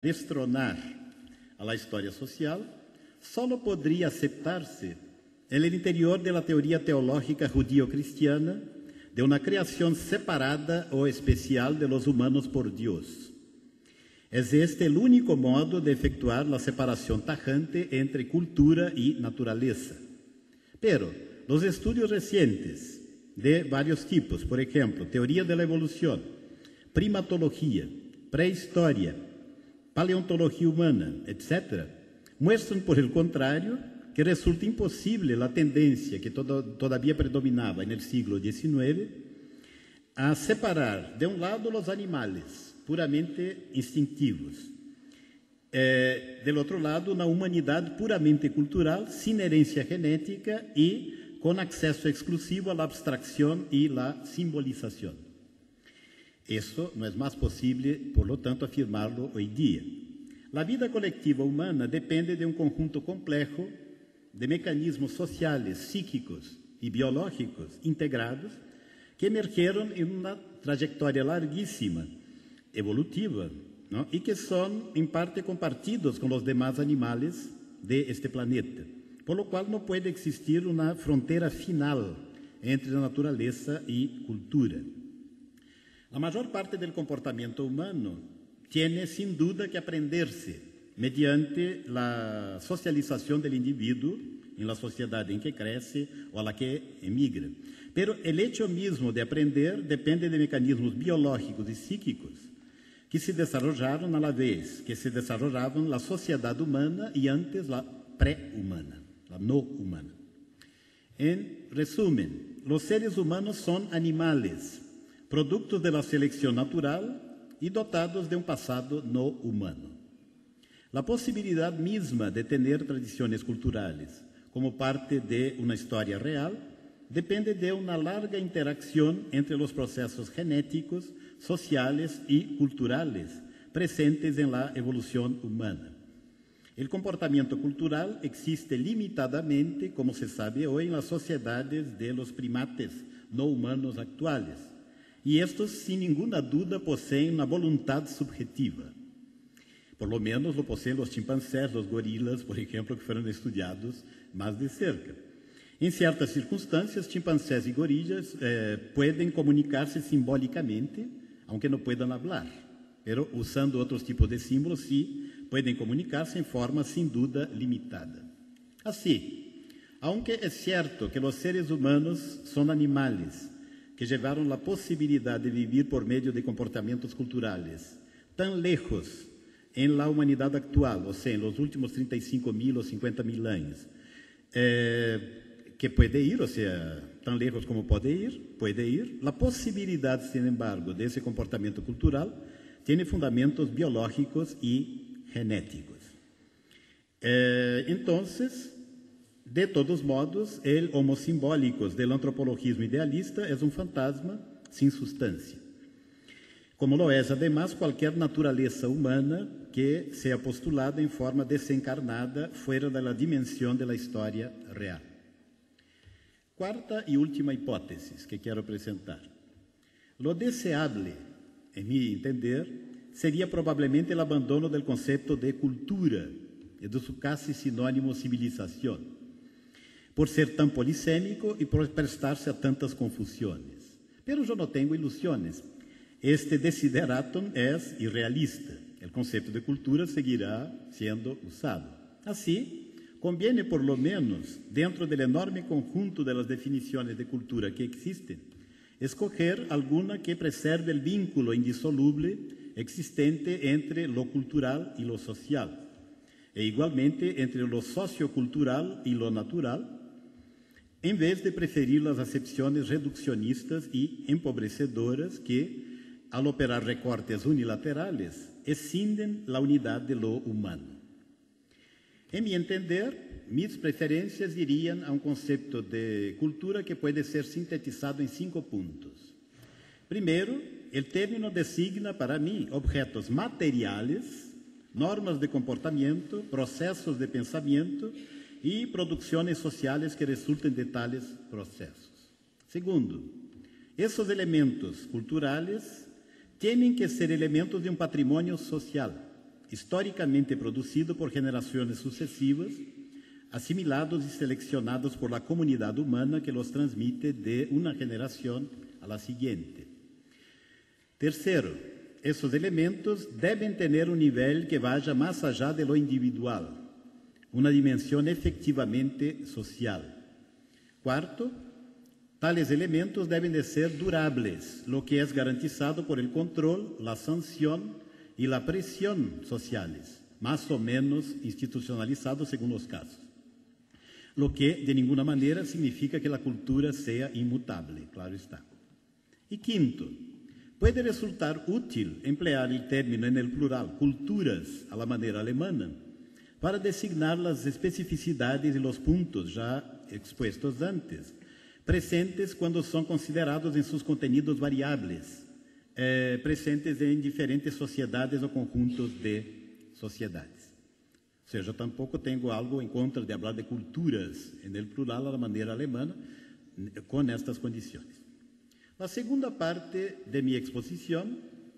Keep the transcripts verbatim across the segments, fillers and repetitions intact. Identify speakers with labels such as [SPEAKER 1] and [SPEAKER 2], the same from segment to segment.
[SPEAKER 1] destronar a la historia social, solo podría aceptarse en el interior de la teoría teológica judío-cristiana de una creación separada o especial de los humanos por Dios. Es este el único modo de efectuar la separación tajante entre cultura y naturaleza. Pero los estudios recientes de varios tipos, por ejemplo, teoría de la evolución, primatología, prehistoria, paleontología humana, etcétera, muestran, por el contrario, que resulta imposible la tendencia que todo, todavía predominaba en el siglo diecinueve a separar, de un lado, los animales puramente instintivos, eh, del otro lado, una humanidad puramente cultural, sin herencia genética y con acceso exclusivo a la abstracción y la simbolización. Eso no es más posible, por lo tanto, afirmarlo hoy día. La vida colectiva humana depende de un conjunto complejo de mecanismos sociales, psíquicos y biológicos integrados que emergieron en una trayectoria larguísima, evolutiva, ¿no? Y que son, en parte, compartidos con los demás animales de este planeta, por lo cual no puede existir una frontera final entre la naturaleza y cultura. La mayor parte del comportamiento humano tiene, sin duda, que aprenderse mediante la socialización del individuo en la sociedad en que crece o a la que emigra. Pero el hecho mismo de aprender depende de mecanismos biológicos y psíquicos que se desarrollaron a la vez que se desarrollaban la sociedad humana y antes la prehumana, la no humana. En resumen, los seres humanos son animales, productos de la selección natural y dotados de un pasado no humano. La posibilidad misma de tener tradiciones culturales como parte de una historia real depende de una larga interacción entre los procesos genéticos, sociales y culturales presentes en la evolución humana. El comportamiento cultural existe limitadamente, como se sabe hoy, en las sociedades de los primates no humanos actuales, y estos, sin ninguna duda, poseen una voluntad subjetiva. Por lo menos lo poseen los chimpancés, los gorilas, por ejemplo, que fueron estudiados más de cerca. En ciertas circunstancias, chimpancés y gorilas eh, pueden comunicarse simbólicamente, aunque no puedan hablar, pero usando otros tipos de símbolos sí pueden comunicarse en forma sin duda limitada. Así, aunque es cierto que los seres humanos son animales que llevaron la posibilidad de vivir por medio de comportamientos culturales tan lejos en la humanidad actual, o sea, en los últimos treinta y cinco mil o cincuenta mil años, eh, que puede ir, o sea, tan lejos como puede ir, puede ir, la posibilidad, sin embargo, de ese comportamiento cultural tiene fundamentos biológicos y genéticos. Eh, entonces, de todos modos, el homo simbólicos del antropologismo idealista es un fantasma sin sustancia, como lo es, además, cualquier naturaleza humana que sea postulada en forma desencarnada fuera de la dimensión de la historia real. Cuarta y última hipótesis que quiero presentar. Lo deseable, en mi entender, sería probablemente el abandono del concepto de cultura y de su casi sinónimo civilización, por ser tan polisémico y por prestarse a tantas confusiones. Pero yo no tengo ilusiones. Este desideratum es irrealista. El concepto de cultura seguirá siendo usado. Así, conviene por lo menos, dentro del enorme conjunto de las definiciones de cultura que existen, escoger alguna que preserve el vínculo indisoluble existente entre lo cultural y lo social, e igualmente entre lo sociocultural y lo natural, en vez de preferir las acepciones reduccionistas y empobrecedoras que, al operar recortes unilaterales, escinden la unidad de lo humano. En mi entender, mis preferencias irían a un concepto de cultura que puede ser sintetizado en cinco puntos. Primero, el término designa para mí objetos materiales, normas de comportamiento, procesos de pensamiento y producciones sociales que resulten de tales procesos. Segundo, esos elementos culturales tienen que ser elementos de un patrimonio social, históricamente producido por generaciones sucesivas, asimilados y seleccionados por la comunidad humana que los transmite de una generación a la siguiente. Tercero, esos elementos deben tener un nivel que vaya más allá de lo individual, una dimensión efectivamente social. Cuarto, tales elementos deben de ser durables, lo que es garantizado por el control, la sanción y la presión sociales, más o menos institucionalizados según los casos. Lo que de ninguna manera significa que la cultura sea inmutable, claro está. Y quinto, puede resultar útil emplear el término en el plural, culturas, a la manera alemana, para designar las especificidades y los puntos ya expuestos antes, presentes cuando son considerados en sus contenidos variables, eh, presentes en diferentes sociedades o conjuntos de sociedades. O seja, eu tampouco tenho algo em contra de falar de culturas en el plural a la manera alemana, con estas condiciones. La segunda parte de mi exposición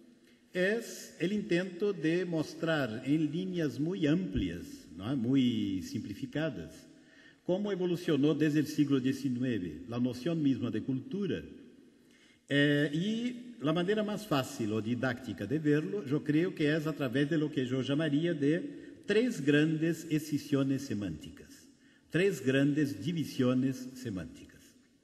[SPEAKER 1] es el intento de mostrar en líneas muy amplias, ¿no? Muy simplificadas, cómo evolucionó desde el siglo diecinueve la noción misma de cultura. Eh, y la manera más fácil o didáctica de verlo, yo creo que es a través de lo que yo llamaría de tres grandes escisiones semánticas, tres grandes divisiones semánticas.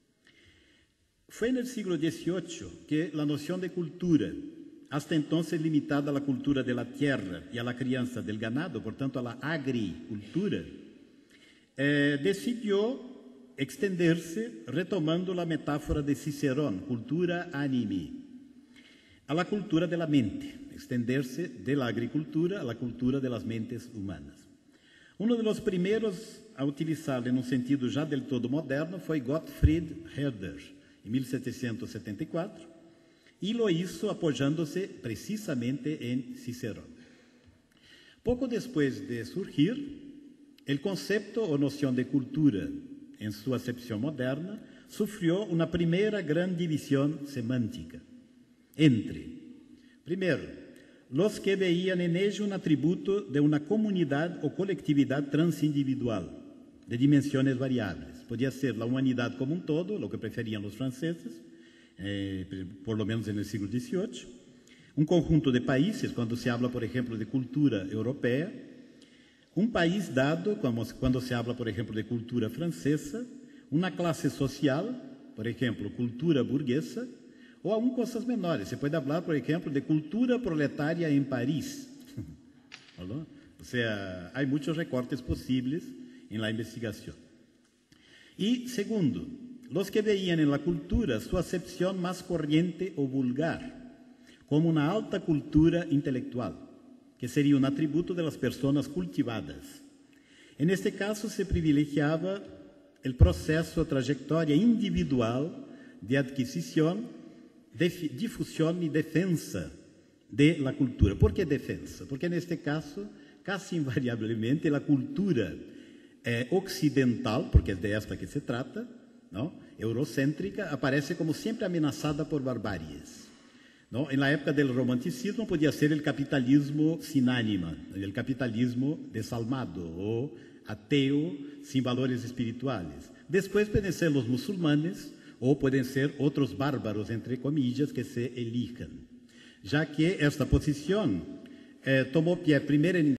[SPEAKER 1] Fue en el siglo dieciocho que la noción de cultura, hasta entonces limitada a la cultura de la tierra y a la crianza del ganado, por tanto a la agricultura, eh, decidió extenderse retomando la metáfora de Cicerón, cultura animi, a la cultura de la mente, extenderse de la agricultura a la cultura de las mentes humanas. Uno de los primeros a utilizarlo en un sentido ya del todo moderno fue Gottfried Herder, en mil setecientos setenta y cuatro, y lo hizo apoyándose precisamente en Cicerón. Poco después de surgir, el concepto o noción de cultura, en su acepción moderna, sufrió una primera gran división semántica entre, primero, los que veían en ello un atributo de una comunidad o colectividad transindividual, de dimensiones variables. Podía ser la humanidad como un todo, lo que preferían los franceses, eh, por lo menos en el siglo dieciocho, un conjunto de países, cuando se habla, por ejemplo, de cultura europea, un país dado, como cuando se habla, por ejemplo, de cultura francesa, una clase social, por ejemplo, cultura burguesa, ou aún cosas menores. Se pode falar, por exemplo, de cultura proletaria em Paris. Ou seja, há muitos recortes possíveis em la investigação. E, segundo, los que veían en la cultura su acepción más corriente o vulgar, como una alta cultura intelectual, que sería un atributo de las personas cultivadas. En este caso se privilegiaba el proceso o trayectoria individual de adquisición, de difusión y defensa de la cultura. ¿Por qué defensa? Porque en este caso, casi invariablemente, la cultura eh, occidental, porque es de esta que se trata, ¿no? Eurocéntrica, aparece como siempre amenazada por barbaries, ¿no? En la época del romanticismo podía ser el capitalismo sin ánima, el capitalismo desalmado o ateo sin valores espirituales. Después pueden ser los musulmanes ou podem ser outros bárbaros, entre comillas, que se elijan. Já que esta posição eh, tomou pé primeiro em